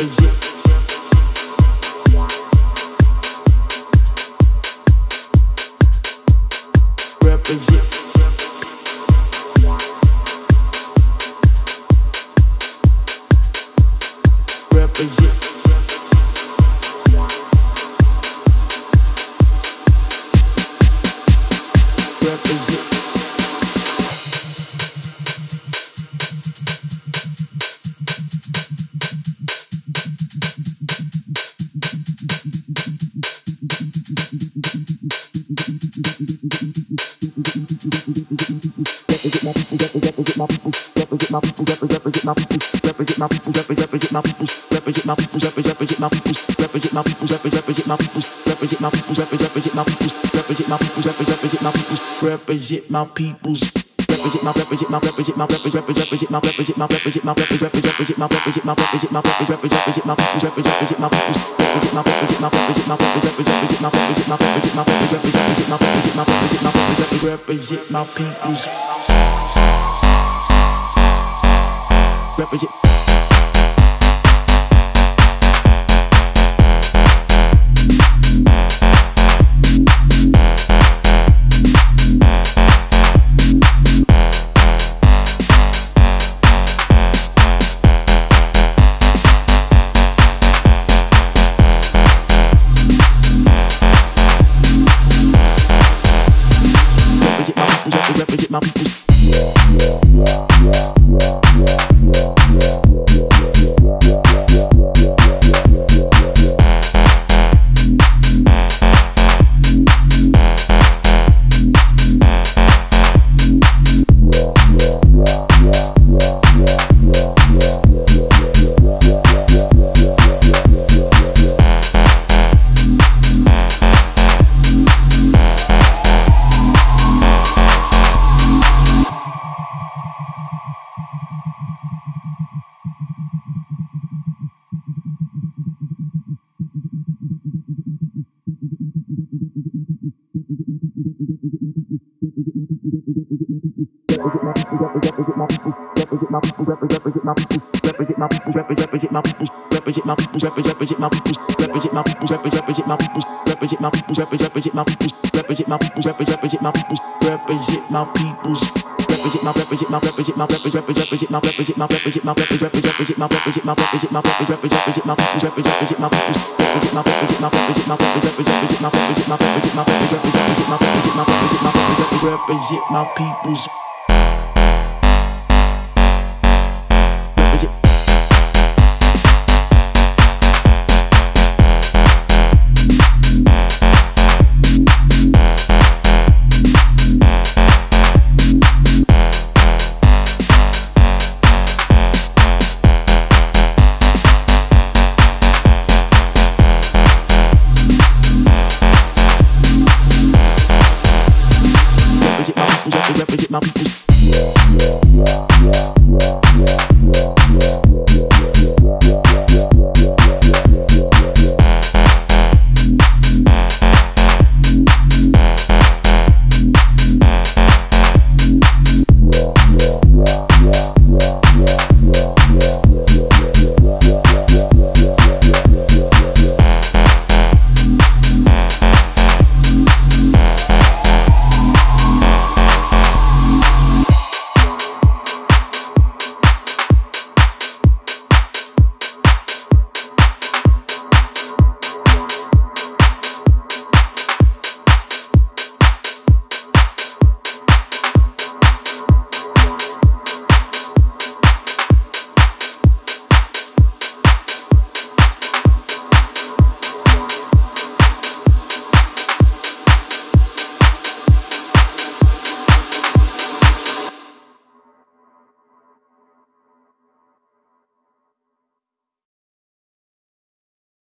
Represent my peoples. Represent my peoples. Represent my peoples. Represent my peoples. Represent my peoples. Represent my peoples. Represent my peoples. Represent my peoples. Represent my peoples. Represent my peoples. Represent my peoples. Represent my peoples. Represent my peoples. Represent my peoples. Represent my peoples. Represent my peoples. Represent my peoples. Represent my peoples. Represent. Represent my peoples. Represent my peoples.